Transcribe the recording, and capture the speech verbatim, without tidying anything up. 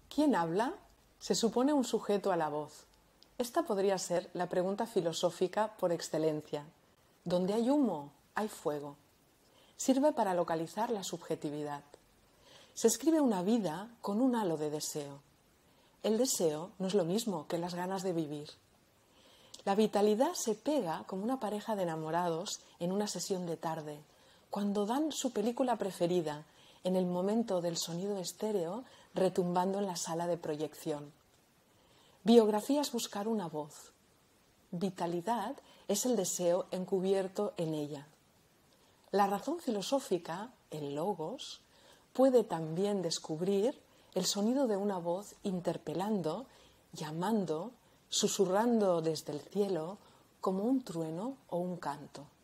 ¿Quién habla? Se supone un sujeto a la voz. Esta podría ser la pregunta filosófica por excelencia. Donde hay humo, hay fuego. Sirve para localizar la subjetividad. Se escribe una vida con un halo de deseo. El deseo no es lo mismo que las ganas de vivir. La vitalidad se pega como una pareja de enamorados en una sesión de tarde, cuando dan su película preferida, en el momento del sonido estéreo retumbando en la sala de proyección. Biografía es buscar una voz. Vitalidad es el deseo encubierto en ella. La razón filosófica, el logos, puede también descubrir el sonido de una voz interpelando, llamando, susurrando desde el cielo como un trueno o un canto.